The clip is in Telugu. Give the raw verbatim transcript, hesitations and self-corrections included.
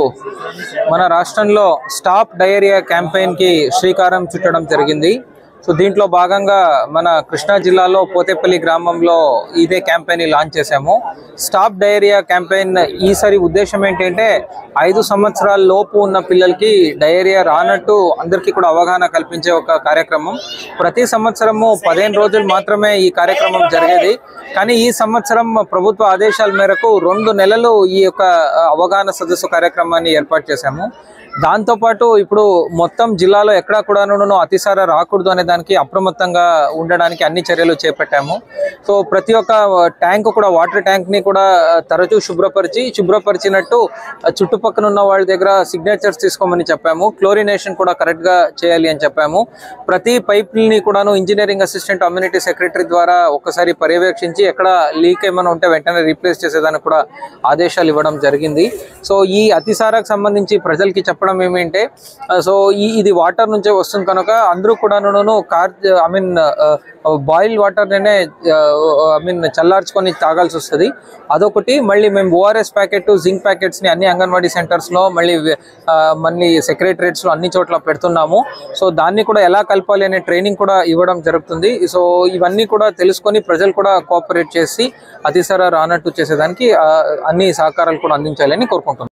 మన రాష్ట్రంలో స్టాప్ డయేరియా క్యాంపెయిన్ కి శ్రీకారం చుట్టడం జరిగింది. సో దీంట్లో భాగంగా మన కృష్ణా జిల్లాలో పోతేపల్లి గ్రామంలో ఇదే క్యాంపెయిన్ లాంచ్ చేశాము. స్టాప్ డయేరియా క్యాంపెయిన్ ఈసారి ఉద్దేశం ఏంటంటే ఐదు సంవత్సరాల లోపు ఉన్న పిల్లలకి డయేరియా రానట్టు అందరికీ కూడా అవగాహన కల్పించే ఒక కార్యక్రమం. ప్రతి సంవత్సరము పదిహేను రోజులు మాత్రమే ఈ కార్యక్రమం జరిగేది. కానీ ఈ సంవత్సరం ప్రభుత్వ ఆదేశాల మేరకు రెండు నెలలు ఈ యొక్క అవగాహన సదస్సు కార్యక్రమాన్ని ఏర్పాటు చేశాము. దాంతోపాటు ఇప్పుడు మొత్తం జిల్లాలో ఎక్కడా కూడాను అతిసార రాకూడదు అనే దానికి అప్రమత్తంగా ఉండడానికి అన్ని చర్యలు చేపట్టాము. సో ప్రతి ఒక్క ట్యాంక్ కూడా వాటర్ ట్యాంక్ ని కూడా తరచూ శుభ్రపరిచి శుభ్రపరిచినట్టు చుట్టుపక్కల ఉన్న వాళ్ళ దగ్గర సిగ్నేచర్స్ తీసుకోమని చెప్పాము. క్లోరినేషన్ కూడా కరెక్ట్ గా చేయాలి అని చెప్పాము. ప్రతి పైప్ ని కూడాను ఇంజనీరింగ్ అసిస్టెంట్ కమ్యూనిటీ సెక్రటరీ ద్వారా ఒక్కసారి పర్యవేక్షించి ఎక్కడ లీక్ ఏమైనా ఉంటే వెంటనే రీప్లేస్ చేసేదానికి కూడా ఆదేశాలు ఇవ్వడం జరిగింది. సో ఈ అతిసారకు సంబంధించి ప్రజలకి చెప్పడం ఏమంటే, సో ఈ ఇది వాటర్ నుంచే వస్తుంది కనుక అందరూ కూడాను కార్ ఐ మీన్ బాయిల్ వాటర్ నేనే ఐ మీన్ చల్లార్చుకొని తాగాల్సి వస్తుంది. అదొకటి. మళ్ళీ మేము ఓఆర్ఎస్ ప్యాకెట్ జింక్ ప్యాకెట్స్ ని అన్ని అంగన్వాడీ సెంటర్స్ లో మళ్ళీ మళ్ళీ సెక్రటరేట్స్ లో అన్ని చోట్ల పెడుతున్నాము. సో దాన్ని కూడా ఎలా కలపాలి అనే ట్రైనింగ్ కూడా ఇవ్వడం జరుగుతుంది. సో ఇవన్నీ కూడా తెలుసుకొని ప్రజలు కూడా కోఆపరేట్ చేసి అతిసార రానట్టు చేసేదానికి అన్ని సహకారాలు కూడా అందించాలని కోరుకుంటున్నాం.